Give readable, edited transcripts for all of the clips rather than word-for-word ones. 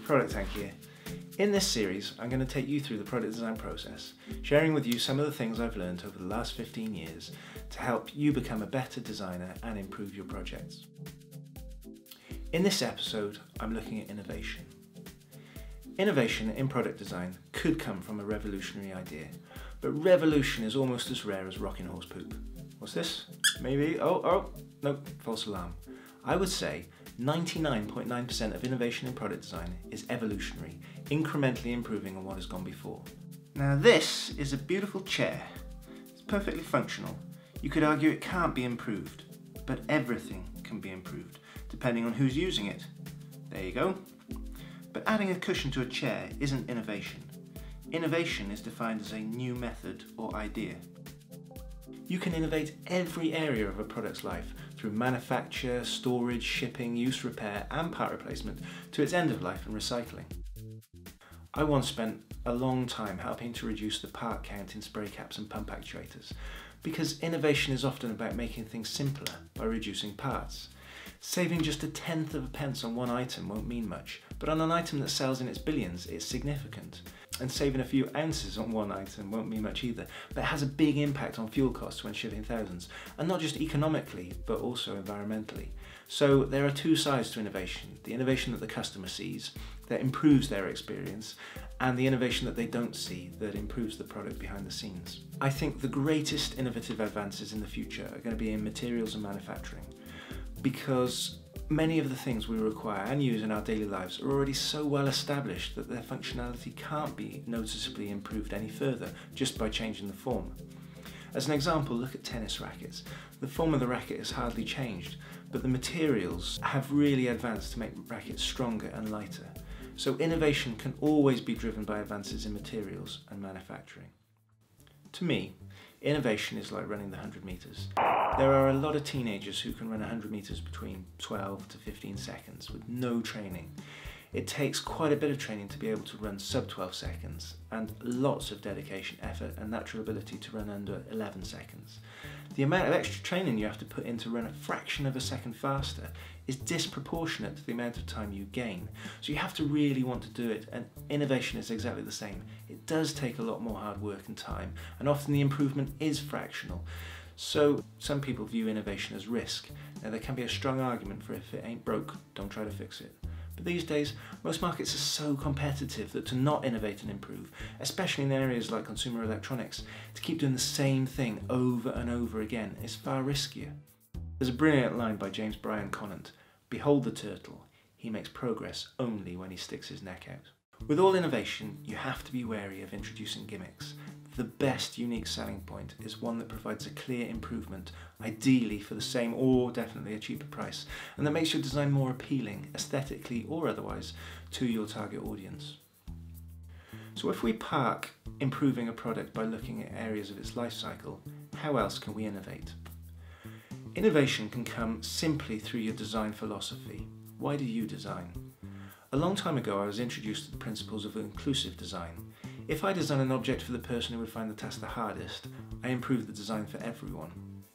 Product Tank here. In this series, I'm going to take you through the product design process, sharing with you some of the things I've learned over the last 15 years to help you become a better designer and improve your projects. In this episode, I'm looking at innovation. Innovation in product design could come from a revolutionary idea, but revolution is almost as rare as rocking horse poop. What's this? Maybe? Oh, no, false alarm. I would say 99.9% of innovation in product design is evolutionary, incrementally improving on what has gone before. Now this is a beautiful chair. It's perfectly functional. You could argue it can't be improved, but everything can be improved, depending on who's using it. There you go. But adding a cushion to a chair isn't innovation. Innovation is defined as a new method or idea. You can innovate every area of a product's life through manufacture, storage, shipping, use, repair and part replacement to its end of life and recycling. I once spent a long time helping to reduce the part count in spray caps and pump actuators because innovation is often about making things simpler by reducing parts. Saving just a tenth of a pence on one item won't mean much, but on an item that sells in its billions, it's significant. And saving a few ounces on one item won't mean much either, but it has a big impact on fuel costs when shipping thousands, and not just economically, but also environmentally. So there are two sides to innovation: the innovation that the customer sees, that improves their experience, and the innovation that they don't see, that improves the product behind the scenes. I think the greatest innovative advances in the future are going to be in materials and manufacturing, because many of the things we require and use in our daily lives are already so well established that their functionality can't be noticeably improved any further just by changing the form. As an example, look at tennis rackets. The form of the racket has hardly changed, but the materials have really advanced to make rackets stronger and lighter. So innovation can always be driven by advances in materials and manufacturing. To me, innovation is like running the 100 meters. There are a lot of teenagers who can run 100 meters between 12 to 15 seconds with no training. It takes quite a bit of training to be able to run sub 12 seconds and lots of dedication, effort and natural ability to run under 11 seconds. The amount of extra training you have to put in to run a fraction of a second faster is disproportionate to the amount of time you gain. So you have to really want to do it, and innovation is exactly the same. It does take a lot more hard work and time, and often the improvement is fractional. So some people view innovation as risk. Now there can be a strong argument for if it ain't broke, don't try to fix it. But these days, most markets are so competitive that to not innovate and improve, especially in areas like consumer electronics, to keep doing the same thing over and over again is far riskier. There's a brilliant line by James Bryan Conant: "Behold the turtle, he makes progress only when he sticks his neck out." With all innovation, you have to be wary of introducing gimmicks. The best unique selling point is one that provides a clear improvement, ideally for the same or definitely a cheaper price, and that makes your design more appealing, aesthetically or otherwise, to your target audience. So if we park improving a product by looking at areas of its life cycle, how else can we innovate? Innovation can come simply through your design philosophy. Why do you design? A long time ago I was introduced to the principles of inclusive design. If I design an object for the person who would find the task the hardest, I improve the design for everyone.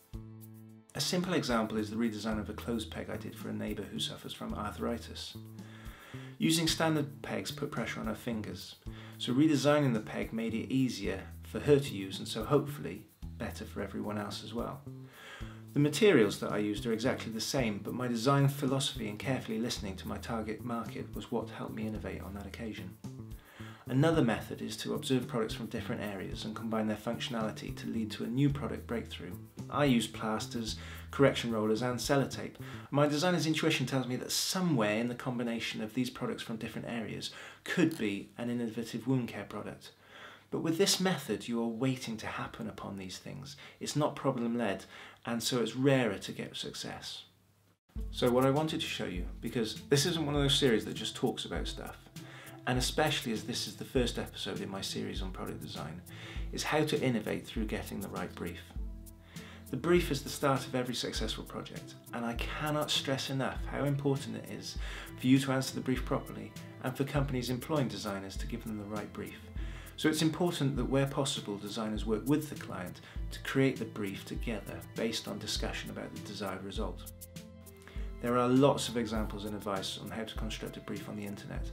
A simple example is the redesign of a clothes peg I did for a neighbour who suffers from arthritis. Using standard pegs put pressure on her fingers, so redesigning the peg made it easier for her to use and so hopefully better for everyone else as well. The materials that I used are exactly the same, but my design philosophy and carefully listening to my target market was what helped me innovate on that occasion. Another method is to observe products from different areas and combine their functionality to lead to a new product breakthrough. I use plasters, correction rollers and sellotape. My designer's intuition tells me that somewhere in the combination of these products from different areas could be an innovative wound care product. But with this method, you are waiting to happen upon these things. It's not problem-led, and so it's rarer to get success. So what I wanted to show you, because this isn't one of those series that just talks about stuff, and especially as this is the first episode in my series on product design, is how to innovate through getting the right brief. The brief is the start of every successful project, and I cannot stress enough how important it is for you to answer the brief properly and for companies employing designers to give them the right brief. So it's important that where possible, designers work with the client to create the brief together based on discussion about the desired result. There are lots of examples and advice on how to construct a brief on the internet,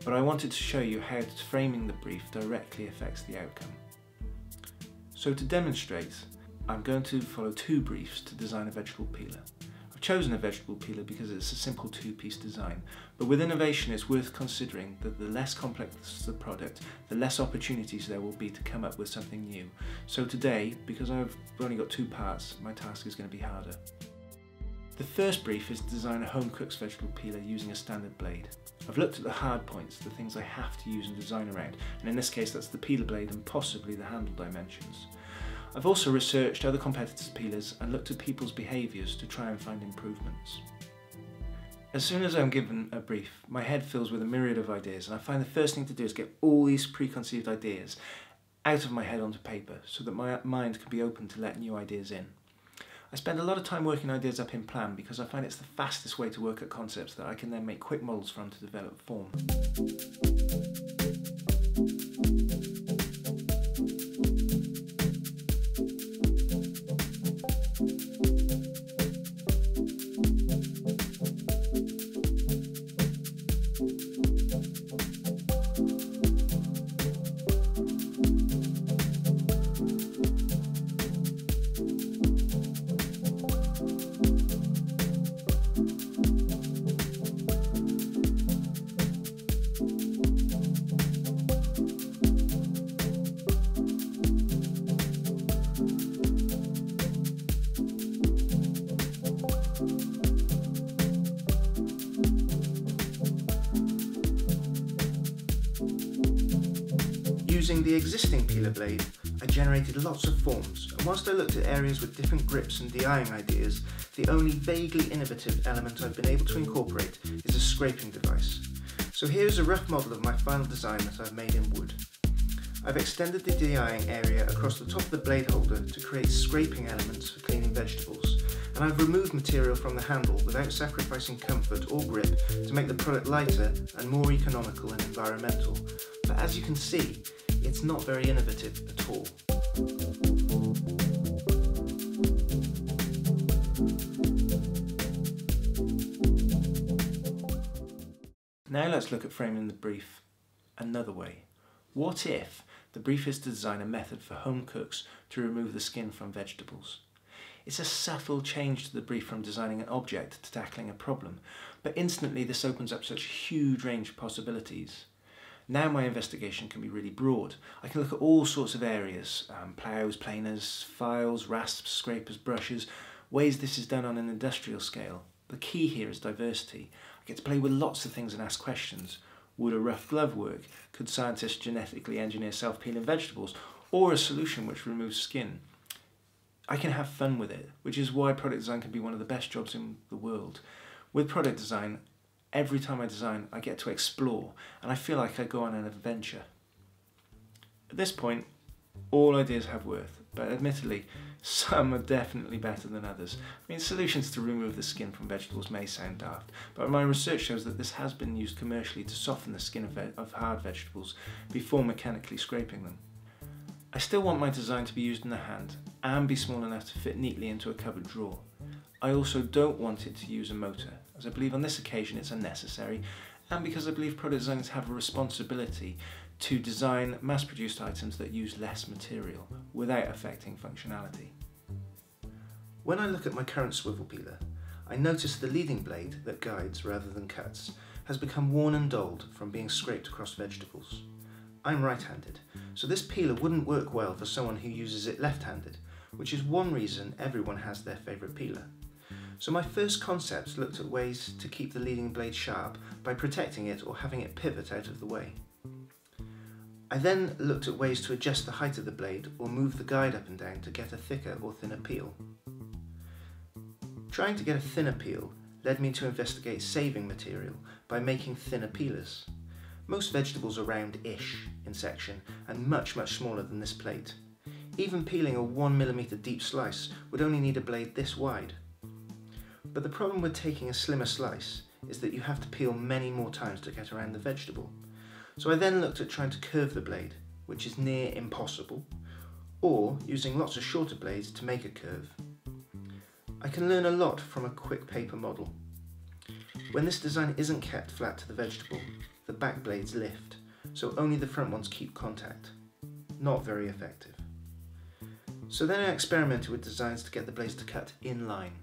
but I wanted to show you how framing the brief directly affects the outcome. So to demonstrate, I'm going to follow two briefs to design a vegetable peeler. I've chosen a vegetable peeler because it's a simple two-piece design, but with innovation it's worth considering that the less complex the product, the less opportunities there will be to come up with something new. So today, because I've only got two parts, my task is going to be harder. The first brief is to design a home cook's vegetable peeler using a standard blade. I've looked at the hard points, the things I have to use and design around, and in this case that's the peeler blade and possibly the handle dimensions. I've also researched other competitors' peelers and looked at people's behaviours to try and find improvements. As soon as I'm given a brief, my head fills with a myriad of ideas, and I find the first thing to do is get all these preconceived ideas out of my head onto paper so that my mind can be open to let new ideas in. I spend a lot of time working ideas up in plan because I find it's the fastest way to work at concepts that I can then make quick models from to develop form. Using the existing peeler blade, I generated lots of forms, and whilst I looked at areas with different grips and de-eyeing ideas, the only vaguely innovative element I've been able to incorporate is a scraping device. So here's a rough model of my final design that I've made in wood. I've extended the de-eyeing area across the top of the blade holder to create scraping elements for cleaning vegetables, and I've removed material from the handle without sacrificing comfort or grip to make the product lighter and more economical and environmental. But as you can see, it's not very innovative at all. Now let's look at framing the brief another way. What if the brief is to design a method for home cooks to remove the skin from vegetables? It's a subtle change to the brief from designing an object to tackling a problem, but instantly this opens up such a huge range of possibilities. Now my investigation can be really broad. I can look at all sorts of areas, ploughs, planers, files, rasps, scrapers, brushes, ways this is done on an industrial scale. The key here is diversity. I get to play with lots of things and ask questions. Would a rough glove work? Could scientists genetically engineer self-peeling vegetables? Or a solution which removes skin? I can have fun with it, which is why product design can be one of the best jobs in the world. With product design, every time I design, I get to explore, and I feel like I go on an adventure. At this point, all ideas have worth, but admittedly, some are definitely better than others. I mean, solutions to remove the skin from vegetables may sound daft, but my research shows that this has been used commercially to soften the skin of hard vegetables before mechanically scraping them. I still want my design to be used in the hand and be small enough to fit neatly into a cupboard drawer. I also don't want it to use a motor, as I believe on this occasion it's unnecessary, and because I believe product designers have a responsibility to design mass-produced items that use less material without affecting functionality. When I look at my current swivel peeler, I notice the leading blade that guides rather than cuts has become worn and dulled from being scraped across vegetables. I'm right-handed, so this peeler wouldn't work well for someone who uses it left-handed, which is one reason everyone has their favourite peeler. So my first concepts looked at ways to keep the leading blade sharp by protecting it or having it pivot out of the way. I then looked at ways to adjust the height of the blade or move the guide up and down to get a thicker or thinner peel. Trying to get a thinner peel led me to investigate saving material by making thinner peelers. Most vegetables are round-ish in section and much smaller than this plate. Even peeling a 1mm deep slice would only need a blade this wide. But the problem with taking a slimmer slice is that you have to peel many more times to get around the vegetable. So I then looked at trying to curve the blade, which is near impossible, or using lots of shorter blades to make a curve. I can learn a lot from a quick paper model. When this design isn't kept flat to the vegetable, the back blades lift, so only the front ones keep contact. Not very effective. So then I experimented with designs to get the blades to cut in line.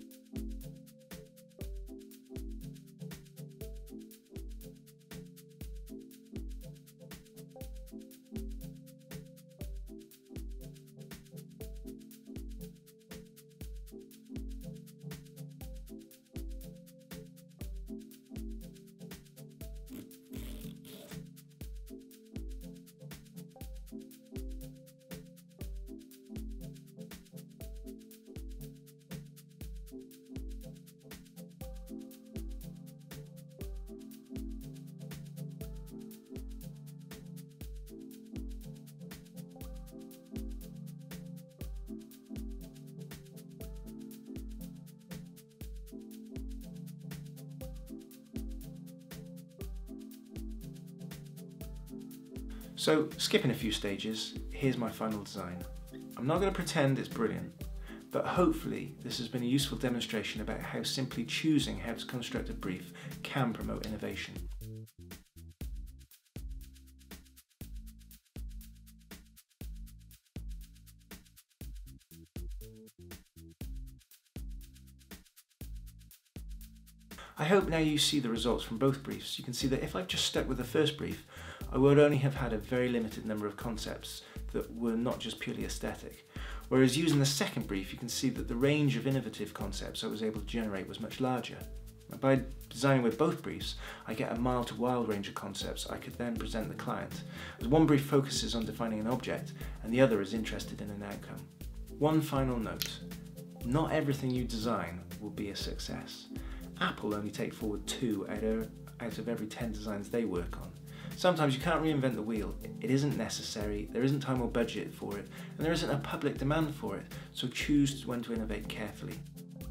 So, skipping a few stages, here's my final design. I'm not going to pretend it's brilliant, but hopefully this has been a useful demonstration about how simply choosing how to construct a brief can promote innovation. I hope now you see the results from both briefs. You can see that if I've just stuck with the first brief, I would only have had a very limited number of concepts that were not just purely aesthetic. Whereas using the second brief, you can see that the range of innovative concepts I was able to generate was much larger. By designing with both briefs, I get a mild to wild range of concepts I could then present the client, as one brief focuses on defining an object and the other is interested in an outcome. One final note, not everything you design will be a success. Apple only take forward 2 out of every 10 designs they work on. Sometimes you can't reinvent the wheel, it isn't necessary, there isn't time or budget for it, and there isn't a public demand for it, so choose when to innovate carefully.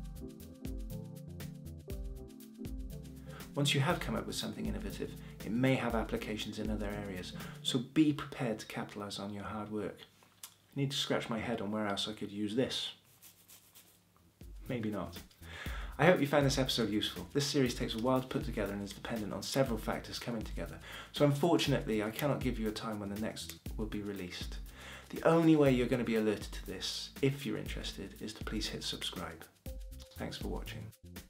Once you have come up with something innovative, it may have applications in other areas, so be prepared to capitalise on your hard work. I need to scratch my head on where else I could use this. Maybe not. I hope you found this episode useful. This series takes a while to put together and is dependent on several factors coming together, so unfortunately I cannot give you a time when the next will be released. The only way you're going to be alerted to this, if you're interested, is to please hit subscribe. Thanks for watching.